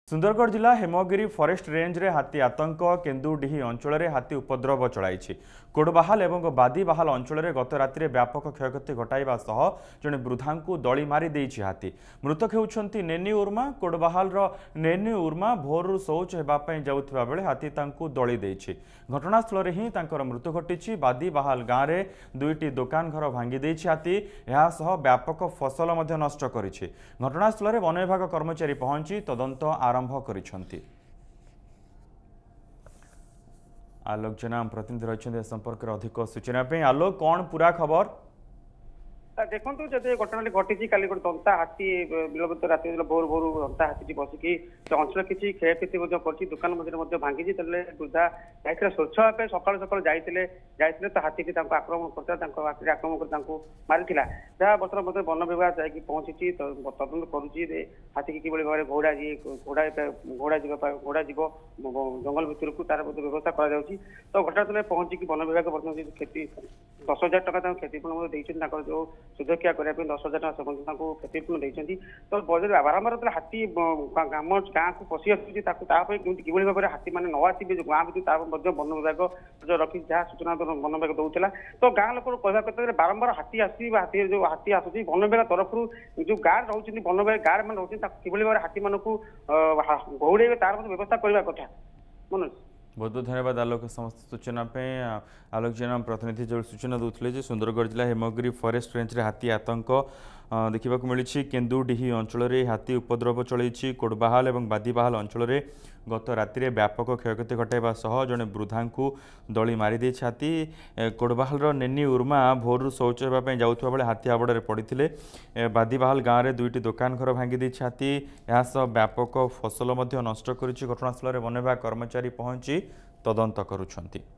सुंदरगढ़ जिला Hemgiri forest range रे हाथी आतंक केन्दुडीही अंचल में हाथी उपद्रव चलाई कोडबाहाल और बादीबाहाल अंचल में गत राति व्यापक क्षयक्षति घटाइवा सह जड़े वृद्धा को दली मारी देछि हाथी। मृतक होउछंती नेनी उर्मा। कोडबाहाल नेनी उर्मा भोरु शौच होगापी जाउथिबा बेले हाथी तांकु दली देछि। घटनास्थल में ही तांकर मृत्यु घटी। बादीबाहाल गाँव में दुईटी दुकान घर भांगी देछि हाथी। यह सह व्यापक फसल मध्य नष्ट करिछि। घटनास्थल में वन विभाग कर्मचारी पहुंची तदंत आरंभ करिछंती। आलोक जेना प्रतिनिधि रही संपर्क में अधिक सूचना पे। आलोक, कौन पूरा खबर? देखो जब घटना घटी काली गोटे दंता हाथी विलंबित राति भोर भोर दंता हाथी बसिकी अंचल किसी क्षयक्षति कर दुकान मध्य भांगी वृद्धा जाते स्वच्छ भाव सकाल सकाल जाते तो हाथी आक्रमण करता आक्रमण कर मारी जहाँ बर्तमान वन विभाग जाकि पहुंची तदंत करुच्ची हाथी कि भाव घोड़ा घोड़ा जीव जंगल भितर को तार व्यवस्था कर तो घटनास्थल पहुंची वन विभाग बर्तमान क्षति 10,000 टका क्षतिपूर्ण देते जो सुरक्षा करने 10,000 टका क्षतिपूर्ण देती। तो बारंबार हाथी गाँव को पशि आसूँ कि भाव में हाथी मैंने न आसवे जो गाँव भितर वन विभाग रखी जहाँ सूचना वन विभाग दूसरा तो गाँव लोक कहवा कथा बारंबार हाथी हाथी जो हाथी आसूँ वन विभाग तरफ जो गार्ड रोचे वन विभाग गार्ड मैंने रोचे कि भाव में हाथी मानक घौड़े तार व्यवस्था करने कथा। मनोज, बहुत बहुत धन्यवाद आलोक समस्त सूचना पे। आलोक जेना प्रतिनिधि जो सूचना दूसरे सुंदरगढ़ जिला हेमगिरी फॉरेस्ट रेंज रे हाथी आतंक देखा मिली। केन्दुडीही अंचल में हाथी उपद्रव चलती। कोडबाहाल और बादीबाहाल अंचल में गत राति व्यापक क्षयक्षति घटाइवा सह जड़े वृद्धा को दली मारी देछि हाथी। कोडबाहाल नेनी उर्मा भोरु शौच होगापी जाउथिबा बेले हाथी हाबड़े पड़ते। बादीबाहाल गाँव में दुईटी दुकान घर भांगी देछि हाथी। यह व्यापक फसल नष्ट करिछि। घटनास्थल में वन विभाग कर्मचारी पहुंची तदंत करुछंती।